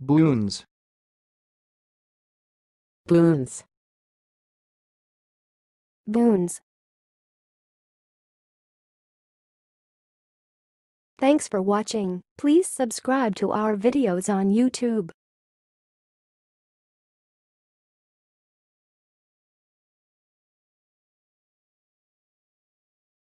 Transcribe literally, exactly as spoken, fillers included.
boons, boons, boons. Thanks for watching. Please subscribe to our videos on YouTube.